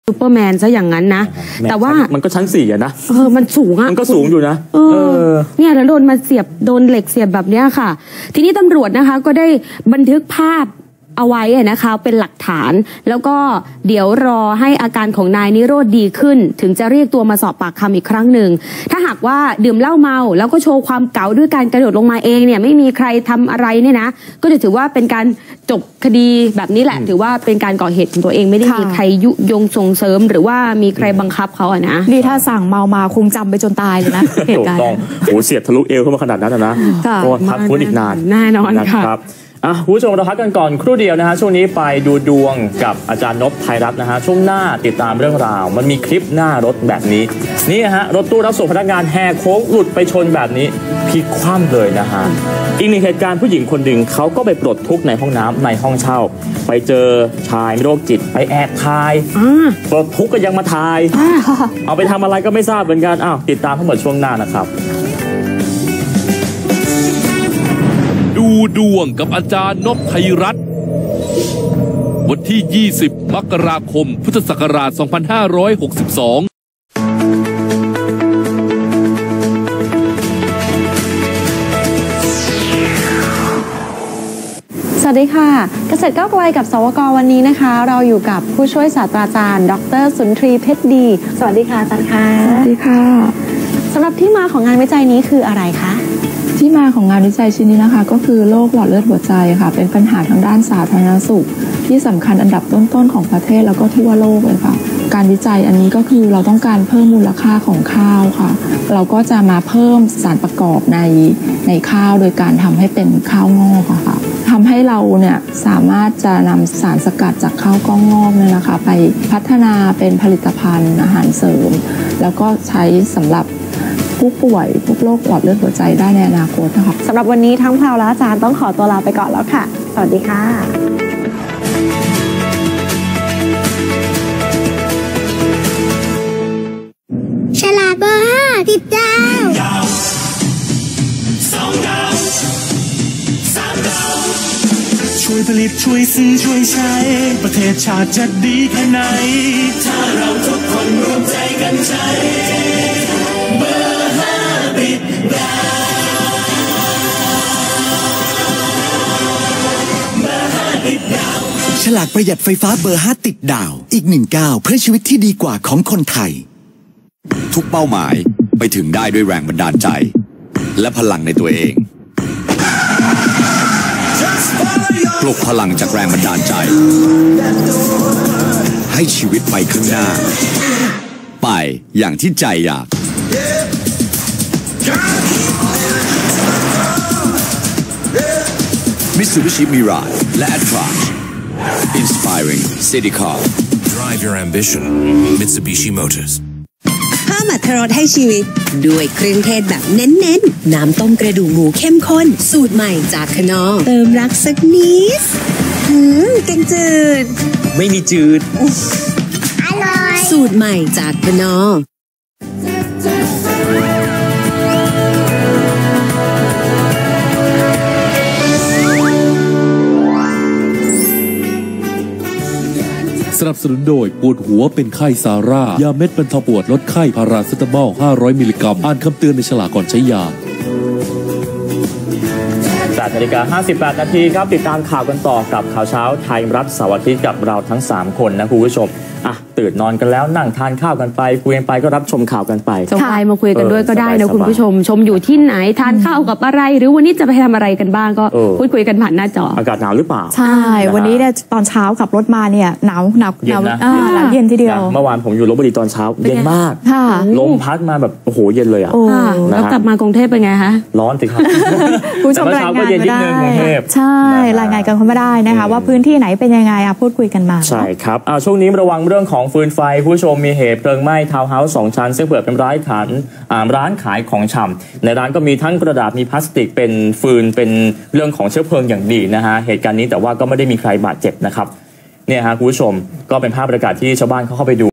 ซูเปอร์แมนซะอย่างนั้นนะแต่ว่ามันก็ชั้น4อะนะมันสูงอะมันก็สูงอยู่นะเนี่ยแล้วโดนโดนเหล็กเสียบแบบเนี้ยค่ะทีนี้ตำรวจนะคะก็ได้บันทึกภาพเอาไว้นะคะเป็นหลักฐานแล้วก็เดี๋ยวรอให้อาการของนายนิโรธดีขึ้นถึงจะเรียกตัวมาสอบปากคำอีกครั้งหนึ่งถ้าหากว่าดื่มเหล้าเมาแล้วก็โชว์ความเก๋าด้วยการกระโดดลงมาเองเนี่ยไม่มีใครทำอะไรเนี่ยนะก็จะถือว่าเป็นการจบคดีแบบนี้แหละถือว่าเป็นการก่อเหตุของตัวเองไม่ได้มีใครยุยงส่งเสริมหรือว่ามีใครบังคับเขาอะนะดีถ้าสั่งเมามาคงจำไปจนตายเลยนะเหตุการณ์โอ้เสียบทะลุเอวเข้ามาขนาดนั้นนะก็พักฟื้นอีกนานแน่นอนค่ะคุณผู้ชมเราพักกันก่อนครู่เดียวนะฮะช่วงนี้ไปดูดวงกับอาจารย์นพไทยรัตน์นะฮะช่วงหน้าติดตามเรื่องราวมันมีคลิปหน้ารถแบบนี้นี่ฮะรถตู้รับส่งพนักงานแหกโค้งหลุดไปชนแบบนี้พลิกคว่ำเลยนะฮะอีกหนึ่งเหตุการณ์ผู้หญิงคนหนึ่งเขาก็ไปปลดทุกข์ในห้องน้ำในห้องเช่าไปเจอชายโรคจิตไปแอบถ่ายปลดทุกข์ก็ยังมาถ่ายเอาไปทำอะไรก็ไม่ทราบเหมือนกันติดตามทั้งหมดช่วงหน้านะครับดูดวงกับอาจารย์นพไทยรัตน์วันที่ 20 มกราคม พุทธศักราช 2562 สวัสดีค่ะเกษตรก้าวไกลกับสวก.วันนี้นะคะเราอยู่กับผู้ช่วยศาสตราจารย์ดร.สุนทรีเพชรดีสวัสดีค่ะอาจารย์ค่ะสวัสดีค่ะสำหรับที่มาของงานวิจัยนี้คืออะไรคะที่มาของงานวิจัยชิ้นนี้นะคะก็คือโรคหลอดเลือดหัวใจค่ะเป็นปัญหาทางด้านสาธารณสุขที่สำคัญอันดับต้นๆของประเทศแล้วก็ทั่วโลกเลยค่ะการวิจัยอันนี้ก็คือเราต้องการเพิ่มมูลค่าของข้าวค่ะเราก็จะมาเพิ่มสารประกอบในข้าวโดยการทำให้เป็นข้าวงอกค่ะทำให้เราเนี่ยสามารถจะนำสารสกัดจากข้าวกล้องงอกเนี่ยนะคะไปพัฒนาเป็นผลิตภัณฑ์อาหารเสริมแล้วก็ใช้สำหรับผู้ป่วยพวกโรคหลอดเลือดหัวใจได้ในอนาคตนะคะสำหรับวันนี้ทั้งแพรวและอาจารย์ต้องขอตัวลาไปก่อนแล้วค่ะสวัสดีค่ะฉลาดเบอร์5 ติดดาวช่วยผลิตช่วยซื้อช่วยใช้ประเทศชาติจะดีแค่ไหนถ้าเราทุกคนรวมใจกันใช้เบอร์5 ติดดาวเบอร์5 ติดดาวฉลากประหยัดไฟฟ้าเบอร์5ติดดาวอีก1 ก้าวเพื่อชีวิตที่ดีกว่าของคนไทยทุกเป้าหมายไปถึงได้ด้วยแรงบันดาลใจและพลังในตัวเองปลุกพลังจากแรงบันดาลใจให้ชีวิตไปข้างหน้าไปอย่างที่ใจอยาก Mitsubishi Mirage และ Attrage Inspiring City Car Drive your ambition Mitsubishi Motors เพิ่มอรรถรสให้ชีวิตด้วยเครื่องเทศแบบเน้นๆน้ำต้มกระดูกหมูเข้มข้นสูตรใหม่จากคนอเติมรักสักนิดแกงจืดไม่มีจืดอร่อยสูตรใหม่จากคนอสนับสนุนโดยปวดหัวเป็นไข้ซาร่ายาเม็ดบรรเทาปวดลดไข้พาราเซตามอล500 มิลลิกรัมอ่านคำเตือนในฉลากก่อนใช้ยา 8:58 นาทีครับติดตามข่าวกันต่อกับข่าวเช้าไทยรัฐเสาร์อาทิตย์กับเราทั้ง3คนนะคุณผู้ชมตื่นนอนกันแล้วนั่งทานข้าวกันไปคุยกันไปก็รับชมข่าวกันไปส่งไลน์มาคุยกันด้วยก็ได้นะคุณผู้ชมชมอยู่ที่ไหนทานข้าวกับอะไรหรือวันนี้จะไปทำอะไรกันบ้างก็พูดคุยกันผ่านหน้าจออากาศหนาวหรือเปล่าใช่วันนี้เนี่ยตอนเช้าขับรถมาเนี่ยหนาวเย็นทีเดียวเมื่อวานผมอยู่ลพบุรีตอนเช้าเย็นมากลมพัดมาแบบโอ้โหเย็นเลยแล้วกลับมากรุงเทพเป็นไงคะร้อนสิครับผู้ชมรายงานมาได้ใช่รายงานกันเข้ามาได้นะคะว่าพื้นที่ไหนเป็นยังไงพูดคุยกันมาใช่ครับช่วงนี้ระวังเรื่องของฟืนไฟผู้ชมมีเหตุเพลิงไหม้ทาวน์เฮาส์2 ชั้นซึ่งเปิดเป็นร้านขายของชำในร้านก็มีทั้งกระดาษมีพลาสติกเป็นฟืนเป็นเรื่องของเชื้อเพลิงอย่างดีนะฮะเหตุการณ์นี้แต่ว่าก็ไม่ได้มีใครบาดเจ็บนะครับเนี่ยฮะคุณผู้ชมก็เป็นภาพบรรยากาศที่ชาวบ้านเขาเข้าไปดู